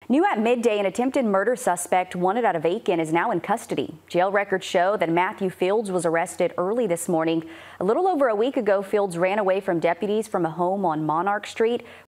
New at midday, an attempted murder suspect wanted out of Aiken is now in custody. Jail records show that Matthew Fields was arrested early this morning. A little over a week ago, Fields ran away from deputies from a home on Monarch Street.